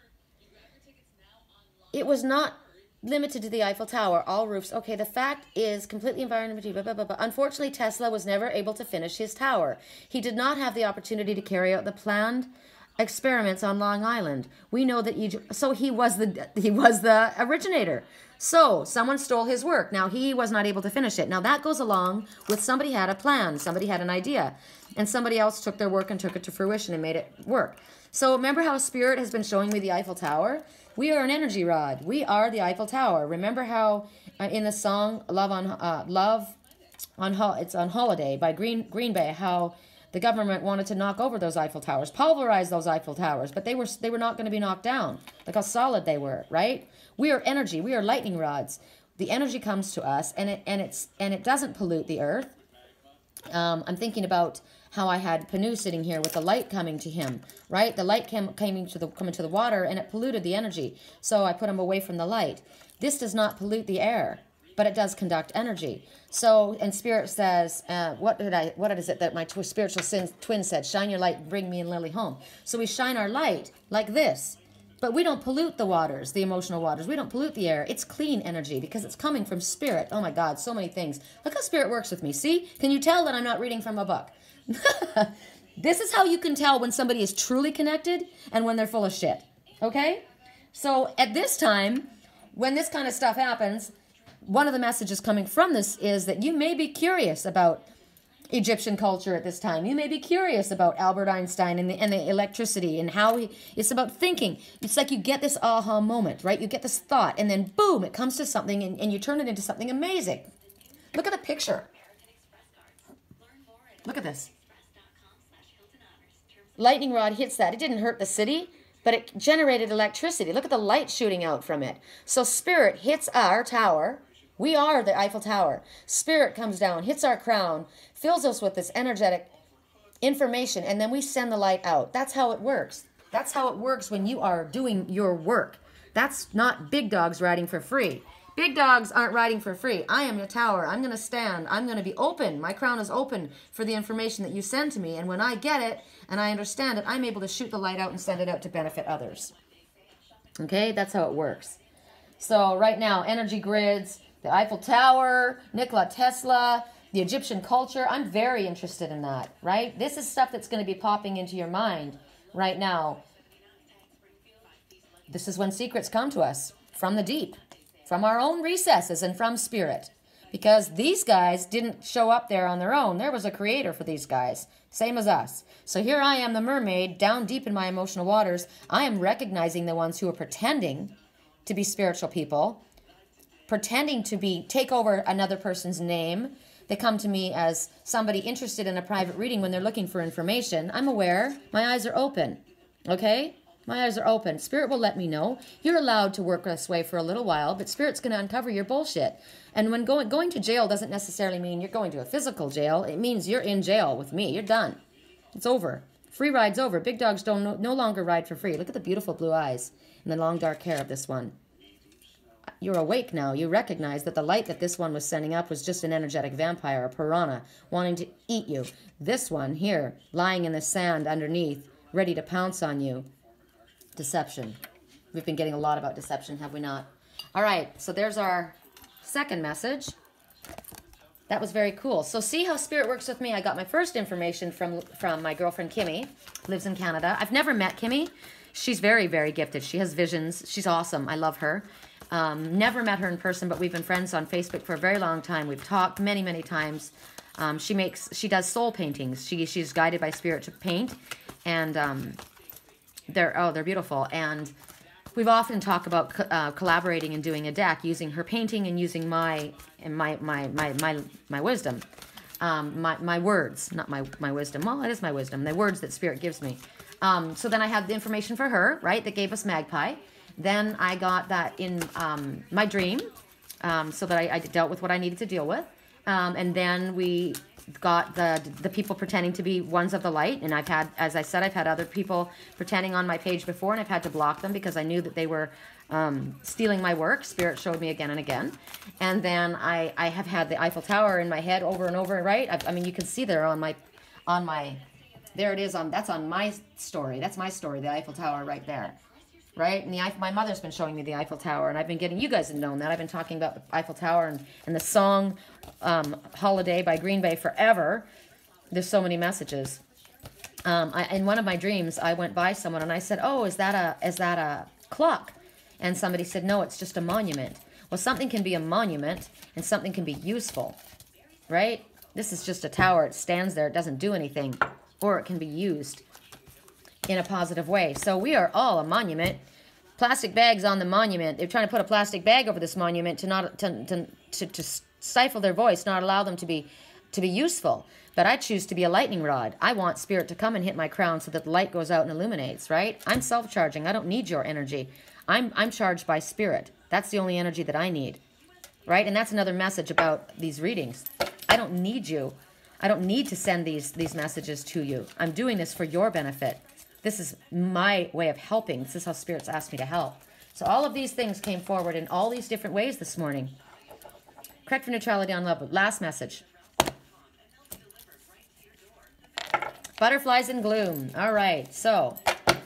It was not... limited to the Eiffel Tower, all roofs. Okay, the fact is completely environmentally, blah, blah, blah, blah. Unfortunately, Tesla was never able to finish his tower. He did not have the opportunity to carry out the planned experiments on Long Island. We know that Egypt, so he was the he was the originator. So someone stole his work. Now he was not able to finish it. Now that goes along with somebody had a plan, somebody had an idea, and somebody else took their work and took it to fruition and made it work. So remember how Spirit has been showing me the Eiffel Tower? We are an energy rod. We are the Eiffel Tower. Remember how uh, in the song "Love on uh, Love on Ho it's on Holiday" by Green Green Bay, how the government wanted to knock over those Eiffel Towers, pulverize those Eiffel Towers, but they were they were not going to be knocked down. Look how solid they were, right? We are energy. We are lightning rods. The energy comes to us, and it and it's and it doesn't pollute the earth. Um, I'm thinking about how I had Panu sitting here with the light coming to him, right? The light came coming to the coming to the water, and it polluted the energy. So I put him away from the light. This does not pollute the air. but it does conduct energy. So, and Spirit says, uh, what did I, what is it that my tw spiritual sin, twin said? Shine your light, bring me and Lily home. So we shine our light like this, but we don't pollute the waters, the emotional waters. We don't pollute the air. It's clean energy because it's coming from Spirit. Oh my God, so many things. Look how Spirit works with me. See? Can you tell that I'm not reading from a book? This is how you can tell when somebody is truly connected and when they're full of shit. Okay? So at this time, when this kind of stuff happens, one of the messages coming from this is that you may be curious about Egyptian culture at this time. You may be curious about Albert Einstein and the, and the electricity and how he, it's about thinking. It's like you get this aha moment, right? You get this thought and then boom, it comes to something and, and you turn it into something amazing. Look at the picture. Look at this. Lightning rod hits that. It didn't hurt the city, but it generated electricity. Look at the light shooting out from it. So Spirit hits our tower. We are the Eiffel Tower. Spirit comes down, hits our crown, fills us with this energetic information, and then we send the light out. That's how it works. That's how it works when you are doing your work. That's not big dogs riding for free. Big dogs aren't riding for free. I am your tower. I'm going to stand. I'm going to be open. My crown is open for the information that you send to me. And when I get it and I understand it, I'm able to shoot the light out and send it out to benefit others. Okay? That's how it works. So right now, energy grids, the Eiffel Tower, Nikola Tesla, the Egyptian culture. I'm very interested in that, right? This is stuff that's going to be popping into your mind right now. This is when secrets come to us from the deep, from our own recesses and from Spirit. Because these guys didn't show up there on their own. There was a creator for these guys, same as us. So here I am, the mermaid, down deep in my emotional waters. I am recognizing the ones who are pretending to be spiritual people, pretending to be take over another person's name. They come to me as somebody interested in a private reading when they're looking for information. I'm aware. My eyes are open. Okay? My eyes are open. Spirit will let me know. You're allowed to work this way for a little while, but Spirit's going to uncover your bullshit. And when going going to jail doesn't necessarily mean you're going to a physical jail. It means you're in jail with me. You're done. It's over. Free ride's over. Big dogs don't no, no longer ride for free. Look at the beautiful blue eyes and the long dark hair of this one. You're awake now. You recognize that the light that this one was sending up was just an energetic vampire, a piranha, wanting to eat you. This one here, lying in the sand underneath, ready to pounce on you. Deception. We've been getting a lot about deception, have we not? All right, so there's our second message. That was very cool. So see how Spirit works with me? I got my first information from, from my girlfriend, Kimmy, lives in Canada. I've never met Kimmy. She's very, very gifted. She has visions. She's awesome. I love her. Um, never met her in person, but we've been friends on Facebook for a very long time. We've talked many, many times. Um, she makes, she does soul paintings. She, she's guided by Spirit to paint, and um, they're, oh, they're beautiful. And we've often talked about co uh, collaborating and doing a deck, using her painting and using my, and my, my, my, my, my wisdom, um, my, my words, not my, my wisdom. Well, it is my wisdom, the words that Spirit gives me. Um, so then I had the information for her, right, that gave us Magpie. Then I got that in um, my dream, um, so that I, I dealt with what I needed to deal with. Um, and then we got the the people pretending to be ones of the light. And I've had, as I said, I've had other people pretending on my page before, and I've had to block them because I knew that they were um, stealing my work. Spirit showed me again and again. And then I, I have had the Eiffel Tower in my head over and over, right? I, I mean, you can see there on my, on my, there it is. On, that's on my story. That's my story, the Eiffel Tower right there. Right? And the my mother's been showing me the Eiffel Tower, and I've been getting, you guys have known that. I've been talking about the Eiffel Tower and, and the song um, Holiday by Green Bay forever. There's so many messages. Um, I, in one of my dreams, I went by someone and I said, oh, is that a is that a clock? And somebody said, no, it's just a monument. Well, something can be a monument and something can be useful, right? This is just a tower. It stands there. It doesn't do anything, or it can be used in a positive way. So we are all a monument. Plastic bags on the monument. They're trying to put a plastic bag over this monument to not to to, to, to stifle their voice, not allow them to be to be useful. But I choose to be a lightning rod. I want Spirit to come and hit my crown so that the light goes out and illuminates, right? I'm self-charging. I don't need your energy. I'm I'm charged by Spirit. That's the only energy that I need, right? And that's another message about these readings. I don't need you. I don't need to send these these messages to you. I'm doing this for your benefit. This is my way of helping. This is how Spirit's asked me to help. So all of these things came forward in all these different ways this morning. Correct for neutrality on love. Last message. Butterflies in gloom. All right, so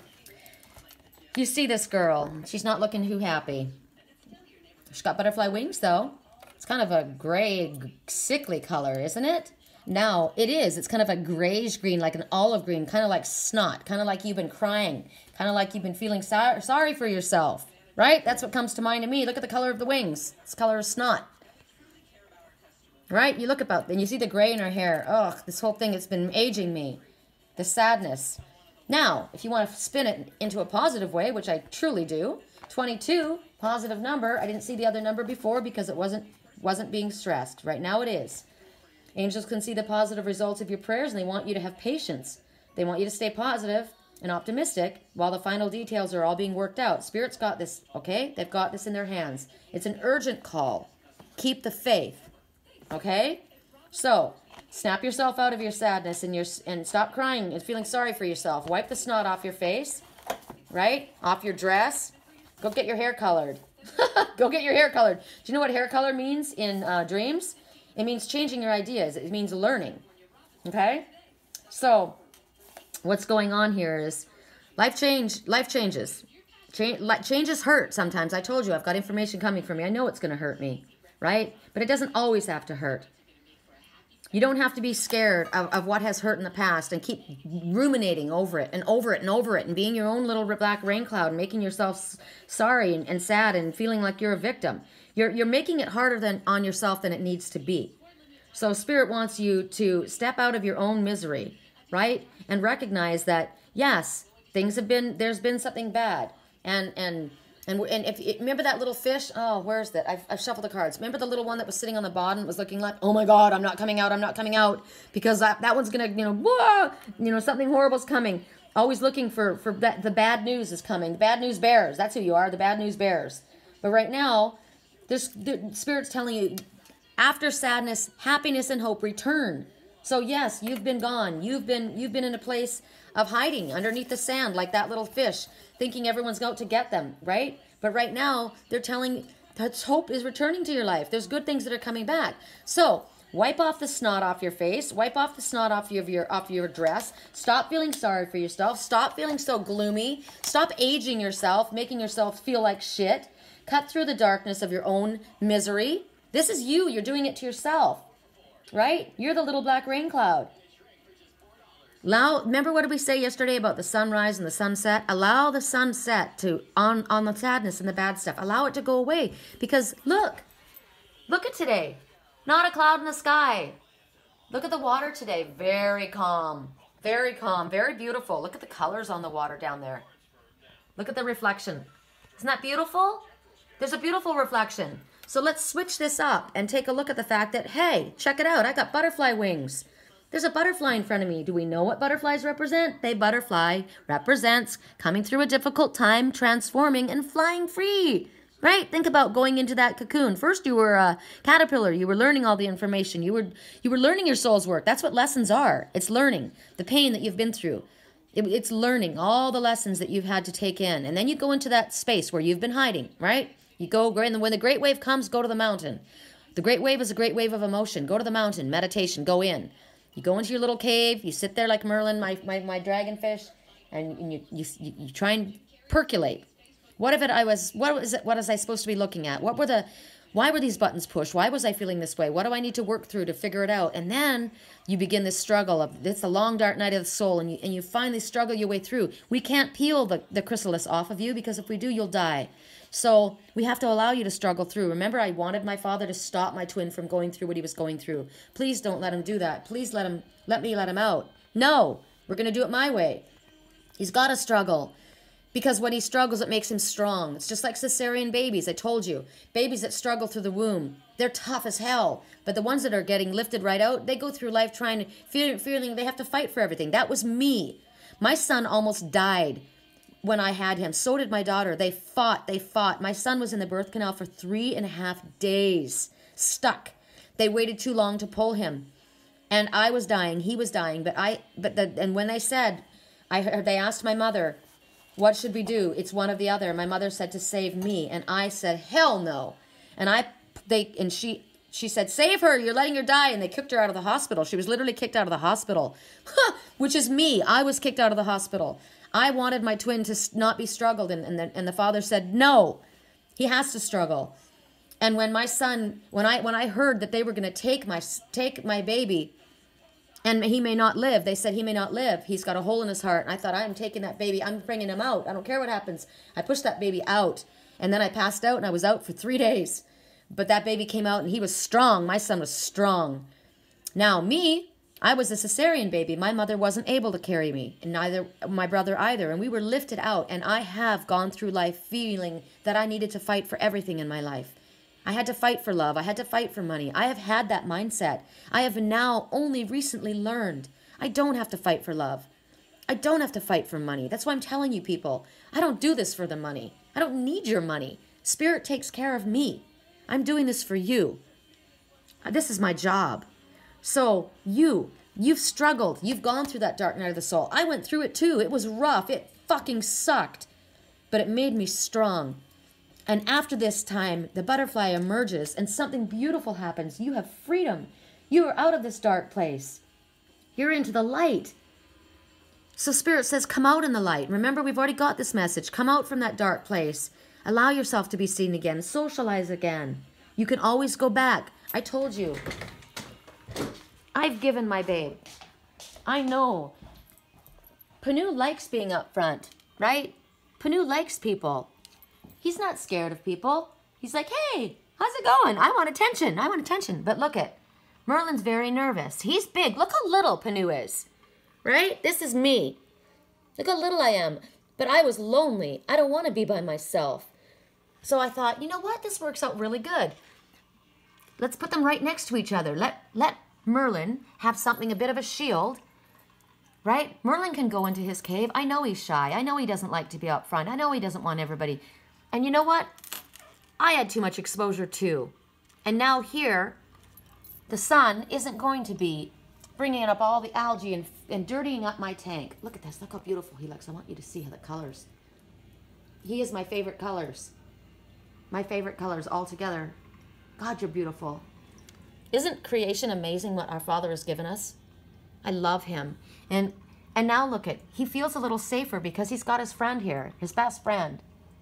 you see this girl. She's not looking too happy. She's got butterfly wings, though. It's kind of a gray, sickly color, isn't it? Now, it is. It's kind of a grayish green, like an olive green, kind of like snot, kind of like you've been crying, kind of like you've been feeling so sorry for yourself, right? That's what comes to mind to me. Look at the color of the wings. It's the color of snot. Right? You look about, and you see the gray in her hair. Ugh, this whole thing, it's been aging me. The sadness. Now, if you want to spin it into a positive way, which I truly do, twenty-two, positive number. I didn't see the other number before because it wasn't wasn't being stressed. Right now it is. Angels can see the positive results of your prayers, and they want you to have patience. They want you to stay positive and optimistic while the final details are all being worked out. Spirit's got this, okay? They've got this in their hands. It's an urgent call. Keep the faith, okay? So, snap yourself out of your sadness and your and stop crying and feeling sorry for yourself. Wipe the snot off your face, right? Off your dress. Go get your hair colored. Go get your hair colored. Do you know what hair color means in uh, dreams? It means changing your ideas. It means learning. Okay? So, what's going on here is life change. Life changes. Change, changes hurt sometimes. I told you, I've got information coming from me. I know it's going to hurt me, right? But it doesn't always have to hurt. You don't have to be scared of, of what has hurt in the past and keep ruminating over it and over it and over it and being your own little black rain cloud and making yourself sorry and, and sad and feeling like you're a victim. You're, you're making it harder than on yourself than it needs to be. So Spirit wants you to step out of your own misery, right? And recognize that, yes, things have been, there's been something bad. And, and, And, and if remember that little fish? Oh, where's that? I've, I've shuffled the cards. Remember the little one that was sitting on the bottom that was looking like, oh my God, I'm not coming out, I'm not coming out. Because that, that one's going to, you know, whoa, you know, something horrible's coming. Always looking for, for that, the bad news is coming. The bad news bears. That's who you are, the bad news bears. But right now, this, the Spirit's telling you, after sadness, happiness and hope return. So yes, you've been gone. You've been, you've been in a place of hiding underneath the sand like that little fish, thinking everyone's out to get them, right? But right now, they're telling that hope is returning to your life. There's good things that are coming back. So, wipe off the snot off your face. Wipe off the snot off your, your, off your dress. Stop feeling sorry for yourself. Stop feeling so gloomy. Stop aging yourself, making yourself feel like shit. Cut through the darkness of your own misery. This is you. You're doing it to yourself, right? You're the little black rain cloud. Allow, remember what did we say yesterday about the sunrise and the sunset? Allow the sunset to, on, on the sadness and the bad stuff. Allow it to go away. Because look, look at today. Not a cloud in the sky. Look at the water today. Very calm. Very calm. Very beautiful. Look at the colors on the water down there. Look at the reflection. Isn't that beautiful? There's a beautiful reflection. So let's switch this up and take a look at the fact that, hey, check it out. I got butterfly wings. There's a butterfly in front of me. Do we know what butterflies represent? They butterfly represents coming through a difficult time, transforming, and flying free. Right? Think about going into that cocoon. First, you were a caterpillar. You were learning all the information. You were you were learning your soul's work. That's what lessons are. It's learning the pain that you've been through. It, it's learning all the lessons that you've had to take in. And then you go into that space where you've been hiding, right? You go, and when the great wave comes, go to the mountain. The great wave is a great wave of emotion. Go to the mountain. Meditation. Go in. You go into your little cave, you sit there like Merlin, my, my, my dragonfish, and, and you, you, you try and percolate. What if it I was, what was it, what was I supposed to be looking at? What were the, why were these buttons pushed? Why was I feeling this way? What do I need to work through to figure it out? And then you begin this struggle of, it's the long dark night of the soul, and you, and you finally struggle your way through. We can't peel the, the chrysalis off of you, because if we do, you'll die. So we have to allow you to struggle through. Remember, I wanted my father to stop my twin from going through what he was going through. Please don't let him do that. Please let him, let me let him out. No, we're going to do it my way. He's got to struggle, because when he struggles, it makes him strong. It's just like cesarean babies. I told you, babies that struggle through the womb, they're tough as hell. But the ones that are getting lifted right out, they go through life trying to, feeling, feeling they have to fight for everything. That was me. My son almost died when I had him. So did my daughter. They fought, they fought. My son was in the birth canal for three and a half days, stuck. They waited too long to pull him. And I was dying, he was dying, but I, but the, and when they said, I heard, they asked my mother, what should we do? It's one or the other. My mother said to save me, and I said, hell no. And I, they, and she, she said, save her, you're letting her die. And they kicked her out of the hospital. She was literally kicked out of the hospital, which is me. I was kicked out of the hospital. I wanted my twin to not be struggled. And, and, the, and the father said, no, he has to struggle. And when my son, when I when I heard that they were going to take my take my baby, and he may not live, they said he may not live. He's got a hole in his heart. And I thought, I'm taking that baby. I'm bringing him out. I don't care what happens. I pushed that baby out. And then I passed out, and I was out for three days. But that baby came out, and he was strong. My son was strong. Now, me, I was a cesarean baby. My mother wasn't able to carry me, and neither my brother either. And we were lifted out. And I have gone through life feeling that I needed to fight for everything in my life. I had to fight for love. I had to fight for money. I have had that mindset. I have now only recently learned I don't have to fight for love. I don't have to fight for money. That's why I'm telling you people, I don't do this for the money. I don't need your money. Spirit takes care of me. I'm doing this for you. This is my job. So you, you've struggled. You've gone through that dark night of the soul. I went through it too. It was rough. It fucking sucked. But it made me strong. And after this time, the butterfly emerges and something beautiful happens. You have freedom. You are out of this dark place. You're into the light. So Spirit says, come out in the light. Remember, we've already got this message. Come out from that dark place. Allow yourself to be seen again. Socialize again. You can always go back. I told you. I've given my babe. I know. Panu likes being up front, right? Panu likes people. He's not scared of people. He's like, hey, how's it going? I want attention. I want attention. But look at, Merlin's very nervous. He's big. Look how little Panu is, right? This is me. Look how little I am. But I was lonely. I don't want to be by myself. So I thought, you know what? This works out really good. Let's put them right next to each other. Let, let Merlin have something, a bit of a shield, right? Merlin can go into his cave. I know he's shy. I know he doesn't like to be up front. I know he doesn't want everybody. And you know what? I had too much exposure too. And now here, the sun isn't going to be bringing up all the algae and, and dirtying up my tank. Look at this. Look how beautiful he looks. I want you to see how the colors. He is my favorite colors. My favorite colors all together. God, you're beautiful. Isn't creation amazing what our Father has given us? I love him. And, and now look at, he feels a little safer because he's got his friend here, his best friend.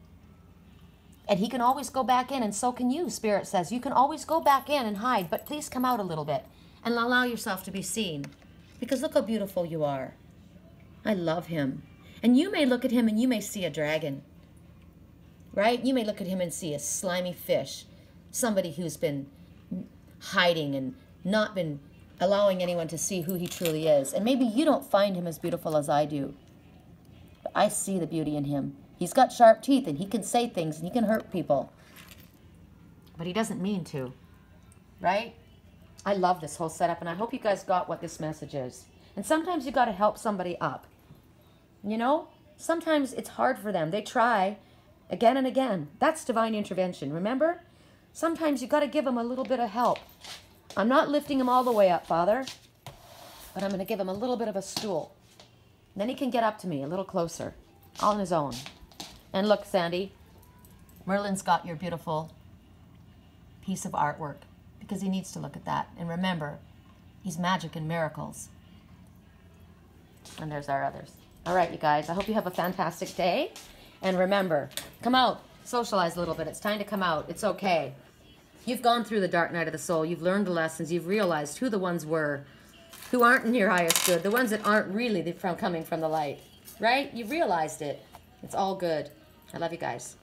And he can always go back in, and so can you, Spirit says. You can always go back in and hide, but please come out a little bit and allow yourself to be seen. Because look how beautiful you are. I love him. And you may look at him and you may see a dragon. Right? You may look at him and see a slimy fish. Somebody who's been hiding and not been allowing anyone to see who he truly is. And maybe you don't find him as beautiful as I do. But I see the beauty in him. He's got sharp teeth, and he can say things, and he can hurt people. But he doesn't mean to, right? I love this whole setup, and I hope you guys got what this message is. And sometimes you got to help somebody up. You know? Sometimes it's hard for them. They try again and again. That's divine intervention, remember? Sometimes you got to give them a little bit of help. I'm not lifting him all the way up, Father, but I'm going to give him a little bit of a stool. Then he can get up to me a little closer, all on his own. And look, Sandy, Merlin's got your beautiful piece of artwork because he needs to look at that. And remember, he's magic and miracles. And there's our others. All right, you guys, I hope you have a fantastic day. And remember, come out, socialize a little bit. It's time to come out. It's okay. You've gone through the dark night of the soul. You've learned the lessons. You've realized who the ones were who aren't in your highest good, the ones that aren't really from coming from the light, right? You've realized it. It's all good. I love you guys.